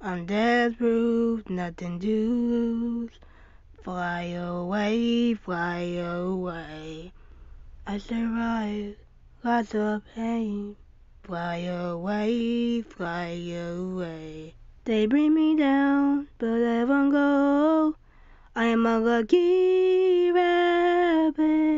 On death proof, nothing to lose. Fly away, fly away. I survived lots of pain. Fly away, fly away. They bring me down, but I won't go. I am a lucky rabbit.